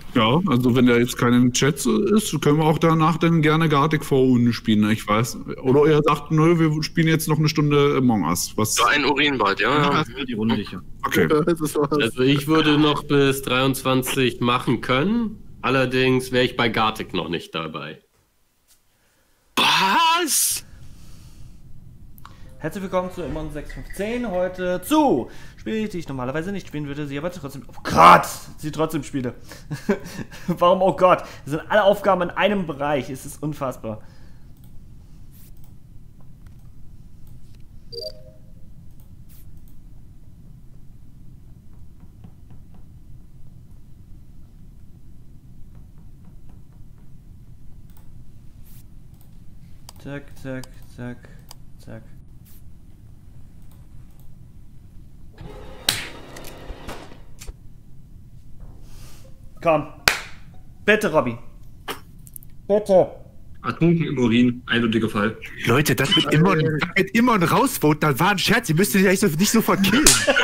Ja, also wenn der jetzt kein Chat ist, können wir auch danach dann gerne Gartic V spielen, ne? Ich weiß. Oder ihr sagt, nö, wir spielen jetzt noch eine Stunde Among Us. Was? So ein Urinbad, ja. Erstmal die Runde hier. Okay. Also ich würde noch bis 23 machen können. Allerdings wäre ich bei Gartic noch nicht dabei. Was? Herzlich willkommen zu Immon 6510. Heute zu Spiele, die ich normalerweise nicht spielen würde, sie aber trotzdem. Oh Gott! Sie trotzdem spiele. Warum? Oh Gott! Das sind alle Aufgaben in einem Bereich. Es ist unfassbar. Zack, zack, zack, zack. Komm. Bitte, Robby. Bitte. Ertrunken im Urin, eindeutiger Fall. Leute, das mit immer ein Rausvoten, das war ein Scherz, ihr müsst ihn nicht sofort killen.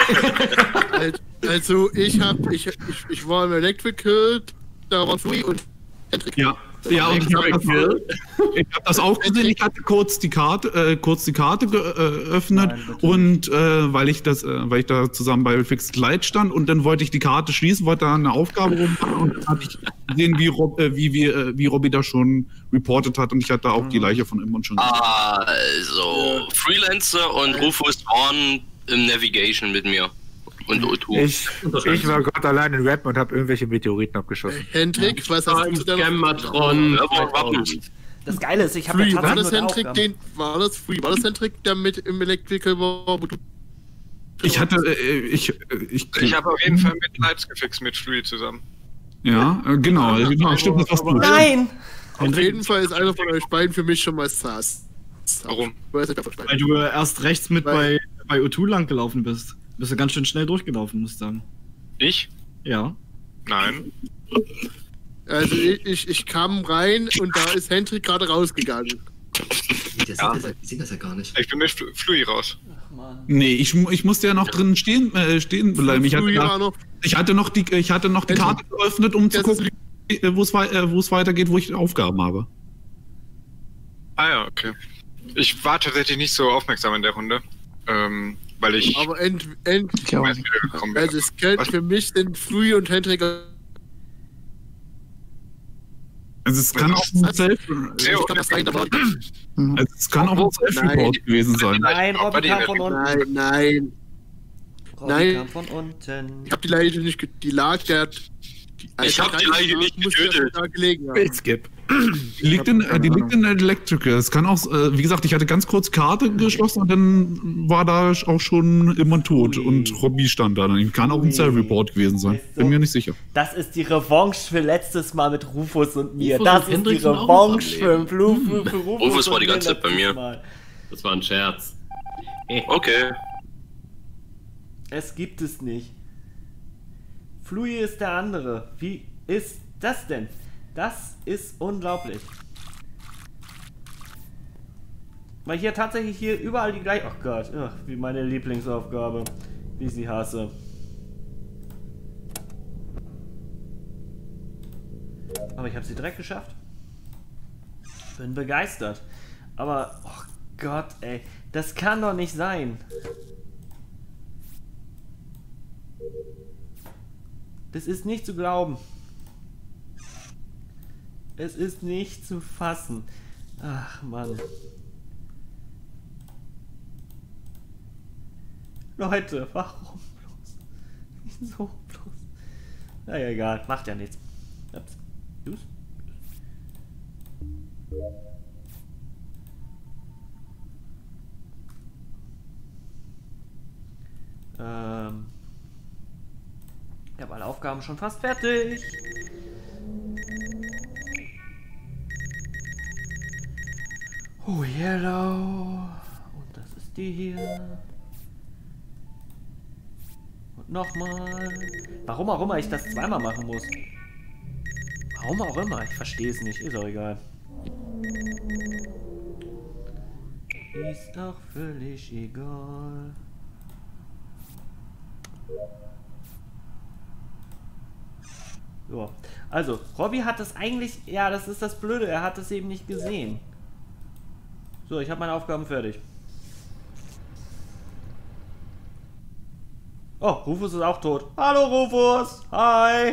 Also ich war im Electrical, da war Free und Hendrik. Ja, und ich hab das auch gesehen. Ich hatte kurz die Karte geöffnet. Nein, und weil ich da zusammen bei Fixed Light stand und dann wollte ich die Karte schließen, wollte da eine Aufgabe rummachen und dann hatte ich gesehen, wie Robby da schon reportet hat und ich hatte auch die Leiche von ihm und schon. Also, Freelancer und Rufus waren im Navigation mit mir. Und O2. Ich war Gott allein in Rap und habe irgendwelche Meteoriten abgeschossen. Hendrik, was hast du zu deiner Gammatron. Das Geile ist, ich habe Free? ja War das tatsächlich Hendrik, war das Free? War das Hendrik, der mit im Electrical war, wo du... Ich habe auf jeden Fall mit Lives gefixt mit Flui zusammen. Ja, genau, stimmt, das warst du. Nein! Auf jeden Fall ist einer von euch beiden für mich schon mal sass. Warum? Weil du erst rechts mit bei O2 lang gelaufen bist. Bist du ganz schön schnell durchgelaufen, muss ich sagen. Ich? Ja. Nein. Also ich kam rein und da ist Hendrik gerade rausgegangen. Ich sehe das ja gar nicht. Ich bin mit Flui raus. Nee, ich musste ja noch drin stehen bleiben. Ich hatte noch die Karte geöffnet, um zu gucken, wo es weitergeht, wo ich Aufgaben habe. Ah ja, okay. Ich war tatsächlich nicht so aufmerksam in der Runde. Weil ich... Aber also es könnte für mich sind Flui und Hendrik... Also es kann auch ein Self-Report gewesen sein. Nein, Robby kam von unten. Nein. Robby kam von unten. Ich hab die Leiche nicht Ich hab die Leiche nicht getötet. Skip. Die liegt in der Electrical. Es kann auch, wie gesagt, ich hatte ganz kurz Karte geschlossen und dann war da auch schon immer tot und Robby stand da. Kann auch ein Self-Report gewesen sein. Bin mir nicht sicher. Das ist die Revanche für letztes Mal mit Rufus und mir. Das ist die Revanche für Rufus. Rufus war die ganze Zeit bei mir. Das war ein Scherz. Okay. Es gibt es nicht. Flui ist der andere. Wie ist das denn? Das ist unglaublich. Weil hier tatsächlich überall die gleiche... Ach Gott, wie meine Lieblingsaufgabe. Wie ich sie hasse. Aber ich habe sie direkt geschafft. Bin begeistert. Aber, oh Gott, ey. Das kann doch nicht sein. Das ist nicht zu glauben. Es ist nicht zu fassen. Ach, Mann. Leute, warum bloß? Wieso bloß? Naja, egal. Macht ja nichts. Ups. Ich habe alle Aufgaben schon fast fertig. Oh, Yellow. Und das ist die hier. Und nochmal. Warum auch immer ich das zweimal machen muss. Warum auch immer. Ich verstehe es nicht. Ist auch egal. Ist auch völlig egal. Ja. Also, Robby hat das eigentlich... Ja, das ist das Blöde. Er hat es eben nicht gesehen. So, ich habe meine Aufgaben fertig. Oh, Rufus ist auch tot. Hallo, Rufus. Hi.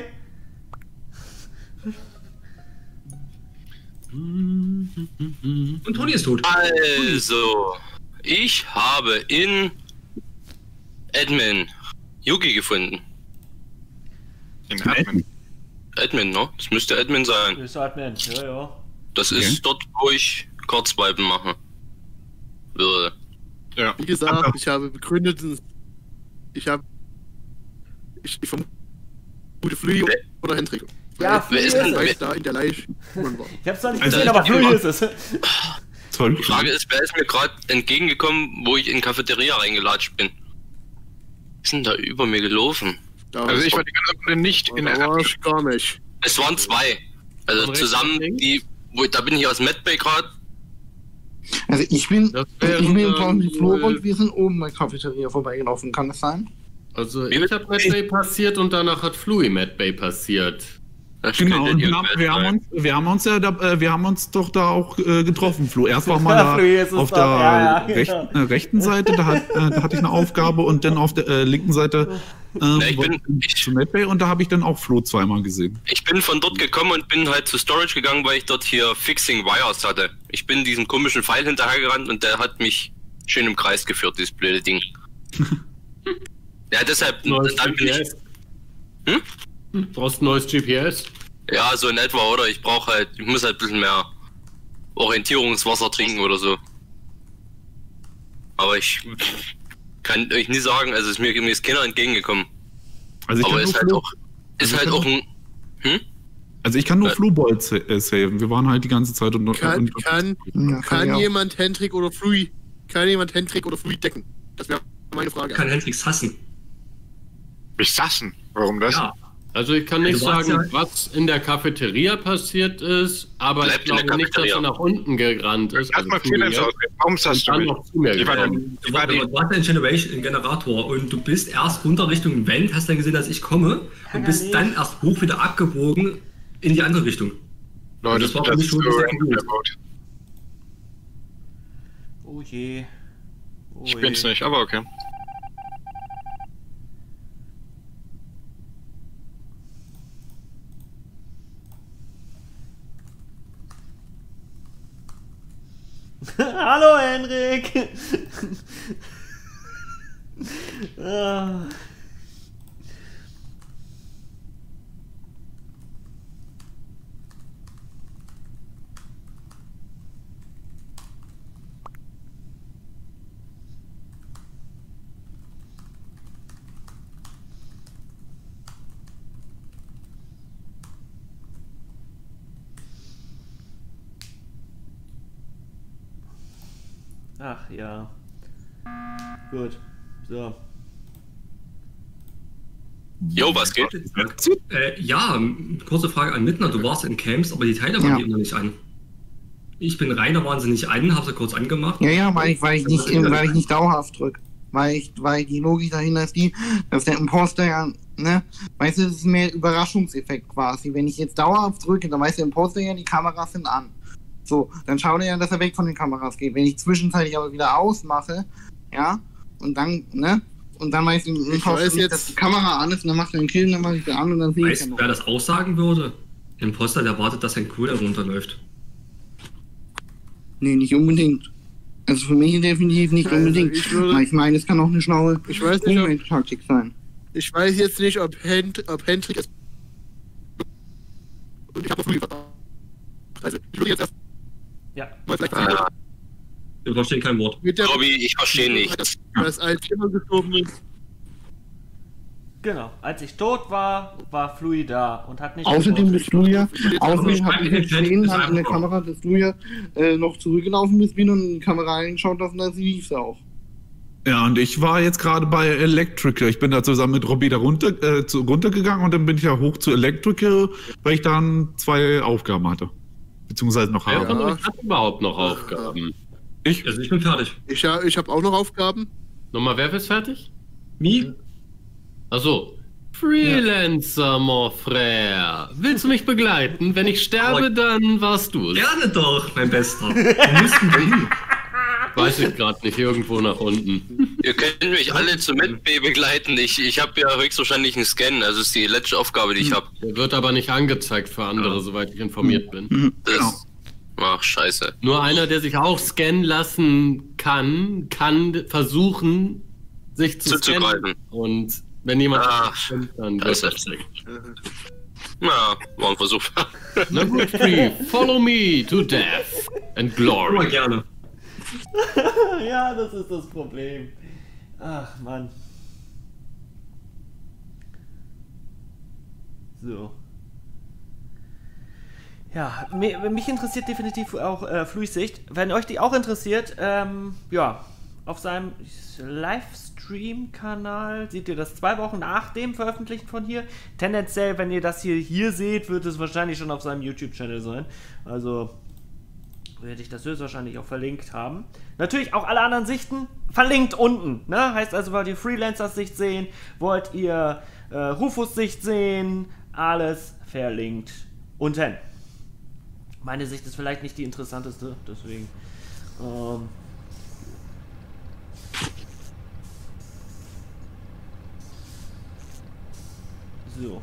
Und Toni ist tot. Also, ich habe in Admin Yugi gefunden. In Admin. Admin, ne? Das müsste Admin sein. Ist Admin, ja. Das ist dort, wo ich Kurzwipen mache. Würde. Ja. Wie gesagt, ich habe begründet, ich vermute Flüge oder Hendrik. Ja, wer ist denn da in der Leiche? Ich hab's zwar nicht Also, gesehen, aber Flügel ist es. Toll. Die Frage ist, wer ist mir gerade entgegengekommen, wo ich in Cafeteria reingelatscht bin? Was ist denn da über mir gelaufen? Also ich war die ganze Runde nicht in der war Admin. ich gar nicht. Es waren zwei. Also Von zusammen, rechts da bin ich aus Medbay gerade. Also ich bin Das im wären, draußen Flur und wir sind oben bei Cafeteria vorbeigelaufen, kann das sein? Also ich habe Medbay passiert und danach hat Flui Medbay passiert. Das Genau, könnte und irgendwer sein. wir haben uns doch da auch getroffen, Flo. Erst war mal Ja, Flo, jetzt da ist auf doch- der ja, genau. rechten Seite, da hatte ich eine Aufgabe und dann auf der linken Seite ich bin- zu Medbay und da habe ich dann auch Flo zweimal gesehen. Ich bin von dort gekommen und bin halt zu Storage gegangen, weil ich dort hier Fixing Wires hatte. Ich bin diesem komischen Pfeil hinterhergerannt und der hat mich schön im Kreis geführt, dieses blöde Ding. Ja, deshalb, Neues dann bin ich, GPS. Brauchst ein neues GPS? ja, so in etwa, oder? Ich muss halt ein bisschen mehr Orientierungswasser trinken oder so. Aber ich kann euch nie sagen, also mir ist keiner entgegengekommen. Also ich Aber kann ist nur halt Flo, auch, ist halt auch ein, also ich kann nur Flo-Bolt saven. Wir waren halt die ganze Zeit und Kann Ja, jemand Hendrik oder Flui decken? Das wäre meine Frage. Kann Hendrix hassen. Ich sassen. Warum das? Ja. Also ich kann nicht Du warst sagen, ja- was in der Cafeteria passiert ist, aber Bleibt ich in der glaube nicht, dass Cafeteria. er nach unten gerannt ist. Erstmal zu mir, Freelancer ausreden. Warum saßt und du dann mich? noch zu mir Ich war gekommen. Ich war Du warst ein Generator und du bist erst runter Richtung Vent, hast dann gesehen, dass ich komme und bist dann erst hoch wieder abgebogen in die andere Richtung. Leute, Das war für mich schon sehr gut. Oh je. Oh Ich bin's nicht, aber okay. Hallo, Henrik. Ah. Ach ja. Gut. So. Jo, was geht? Ja, kurze Frage an Mittner. Du warst in Camps, aber die Teile waren Ja. immer nicht an. Ich bin rein, da waren sie nicht an, habe sie kurz angemacht. Ja, weil ich nicht dauerhaft drücke. Weil die Logik dahinter ist die, dass der Imposter ja, ne, weißt du, das ist mehr Überraschungseffekt quasi. Wenn ich jetzt dauerhaft drücke, dann weiß der Imposter ja, die Kameras sind an. So, dann schaut er ja, dass er weg von den Kameras geht. Wenn ich zwischenzeitlich aber wieder ausmache, ja, und dann, ne, und dann weiß ich Imposter weiß nicht, jetzt- dass die Kamera an ist, und dann macht er einen Kill, dann mache ich wieder an und dann sehe ich ja Weißt du, noch. wer das aussagen würde? Imposter, der wartet, dass sein Cooldown runterläuft. Nee, nicht unbedingt. Also für mich definitiv nicht Also unbedingt. Weil ich meine, es kann auch eine schlaue Ich weiß nicht, ob, Taktik sein. ich weiß jetzt nicht, ob Hendrik es. Und ich habe Flui vertraut. Also, ich würde jetzt erst Ja. mal vielleicht Ah, Wir verstehen kein Wort. mit der Robby, ich verstehe nichts. dass als jemand gestorben ist. Genau. Als ich tot war, war Flui da und hat nicht. Außerdem bist du ja, außerdem ich habe ich meine, jetzt gesehen, ist halt in der einfach- Kamera, dass du ja noch zurückgelaufen bist, bin und in die Kamera reingeschaut hast und da lief es auch. Ja, und ich war jetzt gerade bei Electrical. Ich bin da zusammen mit Robby da runtergegangen und dann bin ich ja hoch zu Electrical, weil ich dann 2 Aufgaben hatte. Beziehungsweise noch Wer habe. von euch hat überhaupt noch Aufgaben? Ich? Also ich bin fertig. Ich habe auch noch Aufgaben. Nochmal, wer ist fertig? Mi? Achso. Freelancer, mon frère. Willst du mich begleiten? Wenn ich sterbe, dann warst du es. Gerne doch, mein Bester. Wo müssten wir hin? Weiß ich gerade nicht, irgendwo nach unten. Ihr könnt mich alle zum MedB begleiten. Ich habe ja höchstwahrscheinlich einen Scan, also ist die letzte Aufgabe, die ich habe. Der wird aber nicht angezeigt für andere, soweit ich informiert bin. Ach, scheiße. Nur einer, der sich auch scannen lassen kann versuchen, sich zu scannen. Und wenn jemand scannt, dann wird das weg. Na, war ein Versuch. Number 3, follow me to death and glory. Immer gerne. Ja, das ist das Problem. Ach, Mann. So. Ja, mich interessiert definitiv auch Fluis Sicht. Wenn euch die auch interessiert, ja, auf seinem Livestream-Kanal seht ihr das 2 Wochen nach dem Veröffentlichen von hier. Tendenziell, wenn ihr das hier seht, wird es wahrscheinlich schon auf seinem YouTube-Channel sein. Also werde ich das höchstwahrscheinlich auch verlinkt haben. Natürlich auch alle anderen Sichten verlinkt unten. Ne? Heißt also, wollt ihr Freelancers Sicht sehen, wollt ihr Rufus Sicht sehen, alles verlinkt unten. Meine Sicht ist vielleicht nicht die interessanteste, deswegen. So.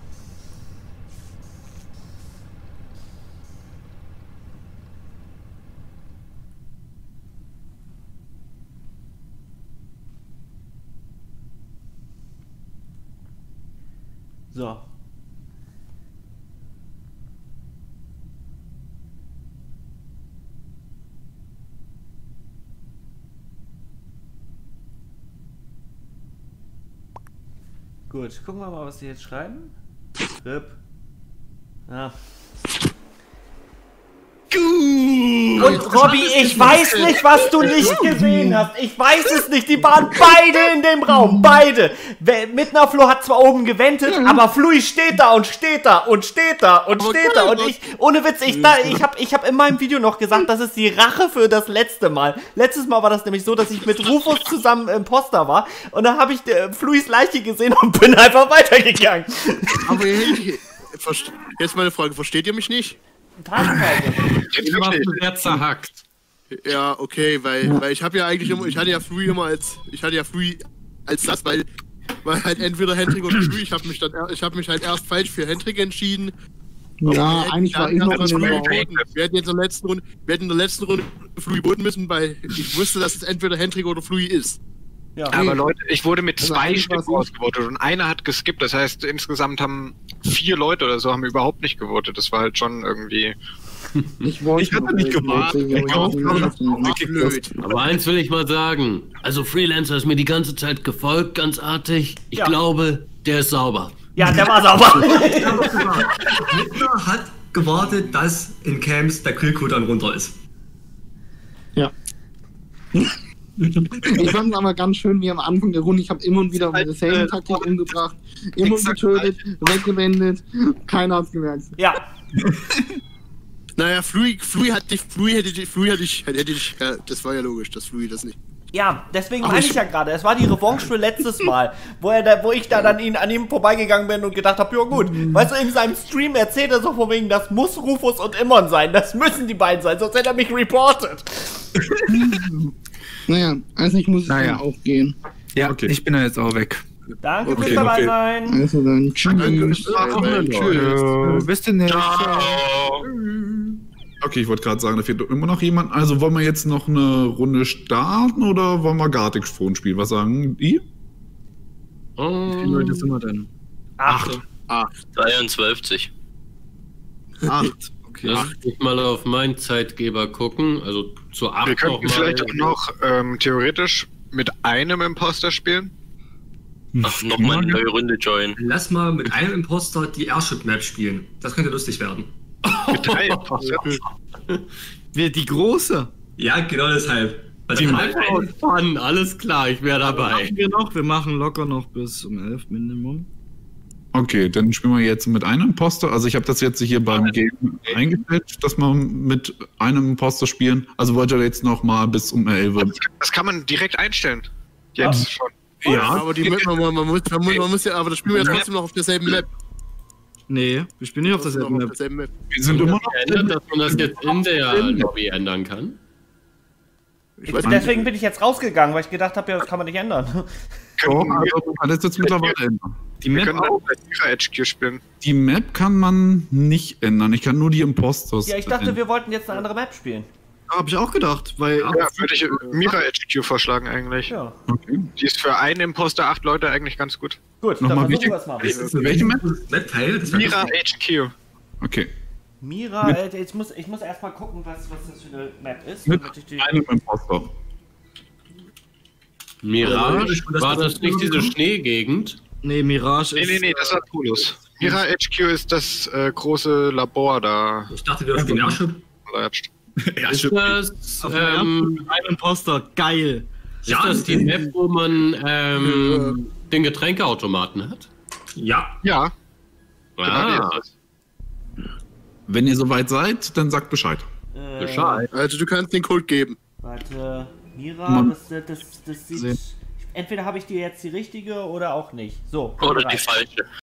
So. Gut, gucken wir mal, was die jetzt schreiben. RIP. Ja. Und Robby, ich weiß nicht, was du nicht gesehen hast. Ich weiß es nicht. Die waren beide in dem Raum. Beide. Mitnerflo hat zwar oben gewendet, aber Flui steht da und steht da und steht da und steht da. Und ich, ohne Witz, ich hab in meinem Video noch gesagt, das ist die Rache für das letzte Mal. Letztes Mal war das nämlich so, dass ich mit Rufus zusammen im Poster war. Und dann habe ich Fluis Leiche gesehen und bin einfach weitergegangen. Aber jetzt meine Frage, versteht ihr mich nicht? Jetzt warst du sehr zerhackt. Ja, okay, weil ich habe ja eigentlich immer, ich hatte ja Flui als das, weil halt entweder Hendrik oder Flui, ich habe mich halt erst falsch für Hendrik entschieden. Ja, eigentlich war ich noch in den Wir hätten in der letzten Runde Flui boten müssen, weil ich wusste, dass es entweder Hendrik oder Flui ist. Ja. Aber Leute, ich wurde mit 2 Stimmen ausgevotet und einer hat geskippt. Das heißt, insgesamt haben 4 Leute oder so haben überhaupt nicht gewotet. Das war halt schon irgendwie... Ich hatte nicht gewotet. Aber eins will ich mal sagen. Also Freelancer ist mir die ganze Zeit gefolgt, ganz artig. Ich glaube, der ist sauber. Ja, der war sauber. Hitler hat gewartet, dass in Camps der Grillcode dann runter ist. Ja. Ich fand es aber ganz schön, wie am Anfang der Runde, ich habe immer und wieder meine Taktik umgebracht, immer getötet, weggewendet, keiner hat's gemerkt. Ja. Naja, Flui hätte dich, das war ja logisch, dass Flui das nicht. Ja, deswegen meine ich ja gerade, es war die Revanche für letztes Mal, wo ich da dann an ihm vorbeigegangen bin und gedacht habe, ja gut, weißt du, in seinem Stream erzählt er so von wegen, das muss Rufus und Immon sein, das müssen die beiden sein, sonst hätte er mich reportet. Naja, also ich muss dann auch gehen. Ja, okay. Ich bin ja jetzt auch weg. Danke fürs dabei sein. Also dann tschüss. Tschüss. Bis demnächst. Okay, ich wollte gerade sagen, da fehlt immer noch jemand. Also wollen wir jetzt noch eine Runde starten oder wollen wir Gartic Phone spielen? Was sagen die? Wie viele Leute sind wir denn? 8. 23. 8. Okay. Lass mich mal auf meinen Zeitgeber gucken. Also zu 8 Wir könnten vielleicht auch noch theoretisch mit einem Imposter spielen. Ach, nochmal eine neue Runde joinen. Lass mal mit einem Imposter die Airship-Map spielen. Das könnte lustig werden. Mit 3 Imposter. Die große? Ja, genau deshalb. Die Fun, alles klar, ich wäre dabei. Wir machen locker noch bis um 11 Minimum. Okay, dann spielen wir jetzt mit einem Imposter. Also ich habe das jetzt hier beim Game eingestellt, dass wir mit einem Imposter spielen. Also wollt ihr jetzt noch mal bis um 11 Uhr. Das kann man direkt einstellen. Jetzt schon. Ja, Aber die Map, man muss ja, aber das spielen wir ja trotzdem noch auf derselben Map. Nee, wir spielen nicht auf derselben Map. wir sind immer noch. Geändert, dass man das jetzt in der Lobby ändern kann. Deswegen bin ich jetzt rausgegangen, weil ich gedacht habe, ja, das kann man nicht ändern. Doch, also du kannst jetzt mittlerweile ändern. Wir können auch bei Mira HQ spielen. Die Map kann man nicht ändern. Ich kann nur die Imposters. Ja, ich dachte, wir wollten jetzt eine andere Map spielen. Hab ich auch gedacht, weil. Ja, würde ich Mira HQ vorschlagen eigentlich. Ja. Okay. Die ist für einen Imposter 8 Leute eigentlich ganz gut. Gut, Nochmal dann versuchen wichtig. wir es mal. Welche Map? Mira HQ. Okay. Mira, ich muss erstmal gucken, was das für eine Map ist. Mit damit ich die... einem Imposter. Mirage? War das nicht diese Schneegegend? Nee, Mirage ist. Nee, das war Tulus. Mira HQ ist das große Labor da. Ich dachte, wir spielen Airship. Ist das, Ein Imposter, geil. ist das die Map, wo man den Getränkeautomaten hat? Ja. Ja. Ah, Wenn ihr soweit seid, dann sagt Bescheid. Bescheid. Also du kannst den Code geben. Warte, Mira, Man- das sieht... Entweder habe ich dir jetzt die richtige oder auch nicht. So. Oder die falsche.